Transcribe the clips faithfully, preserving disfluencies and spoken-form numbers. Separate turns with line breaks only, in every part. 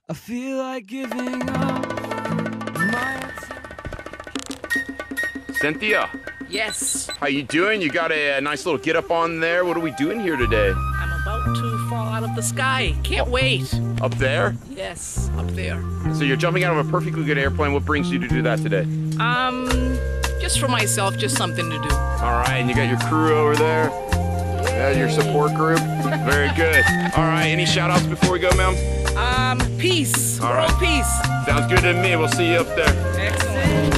I feel like giving up my...
Cynthia,
Yes,
how you doing? You got a, a nice little get up on there. What are we doing here today?
I'm about to fall out of the sky. Can't wait.
Up there?
Yes, up there.
So you're jumping out of a perfectly good airplane. What brings you to do that today?
Um, just for myself, just something to do.
All right, and you got your crew over there. Yeah, your support group. Very good. All right, any shout outs before we go, ma'am?
Um, peace.
All
World
right.
peace.
Sounds good to me. We'll see you up there.
Excellent.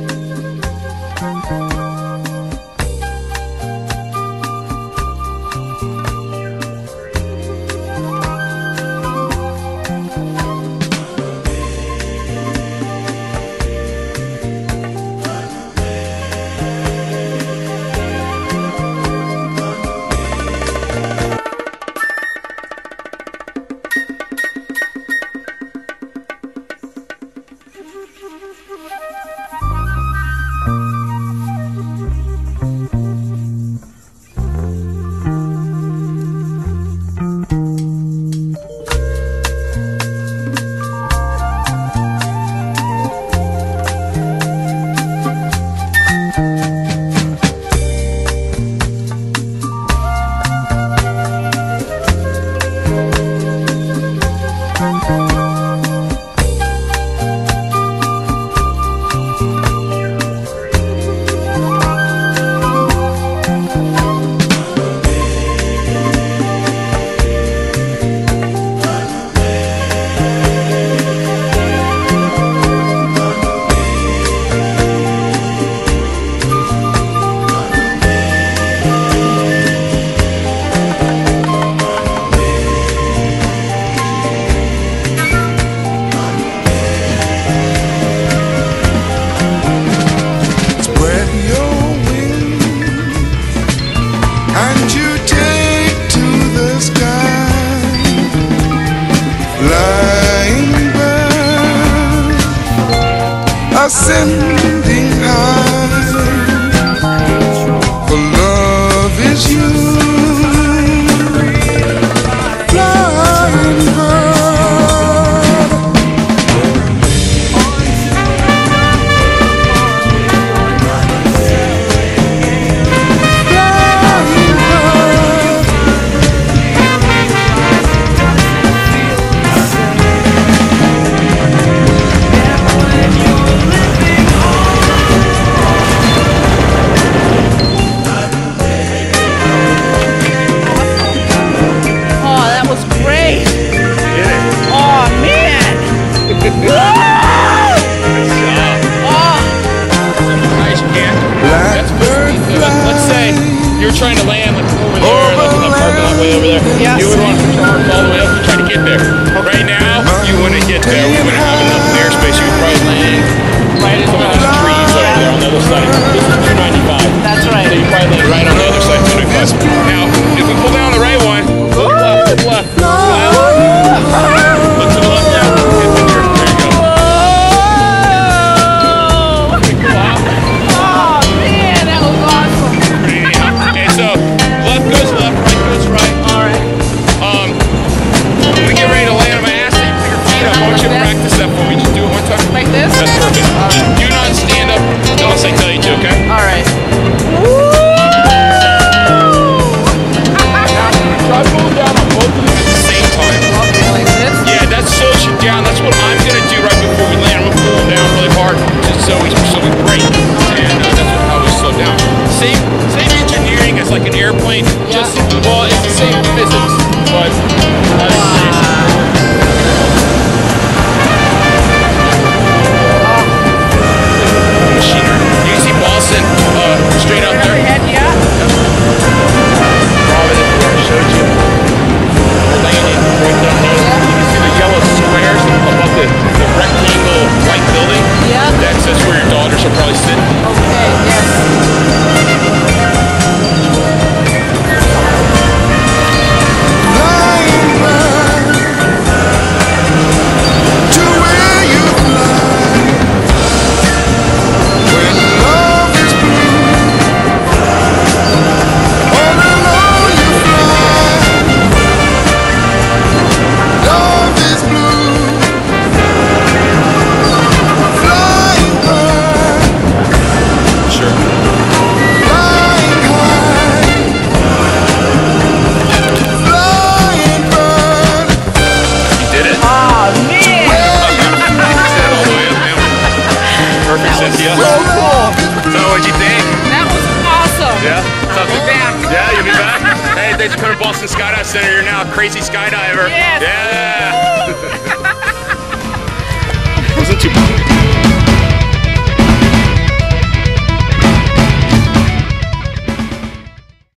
Ascending high, for love is you, flying bird. Flying bird.
Trying to land like over there, like in the parking lot way over there.
Yes.
You would want to charge all the way up to try to get there. Right now, you wouldn't get there. We wouldn't have enough airspace. You would probably land right in some of those trees over there on the other side. This is two ninety-five.
That's right.
So you probably land right on the other side of two ninety-five. Now, if we pull down the right one, look left, look left. Look to the left now. Hit the turn. There you go.
Oh, man, that was awesome.
Okay, so left goes left, right goes right.
All right.
Um, when we get ready to land on my ass, so you put your feet up. I want you to practice that for me. Just do it one time.
Like this?
That's perfect. Just do not stand up unless I tell you to, okay?
All right.
Try pulling down on both of them at the same time.
Okay, like this?
Yeah, that slows you down. That's what I'm going to do right before we land. I'm going to pull them down really hard just so we, so we break. And uh, that's what, how we slow down. Same, same engineering as like an airplane. Just, well, it's the same physics, but uh, machinery. You can see Boston uh, straight up there.
Head, yeah.
Providence, where I showed you. We're landing right down there. You can see the yellow squares above the, the rectangle white building.
Yeah.
That's, that's where your daughters will probably sit.
Okay, yes.
Flying bird.
Thanks for coming to Boston Skydive Center. You're now a crazy skydiver.
Yes.
Yeah. Wasn't too bad.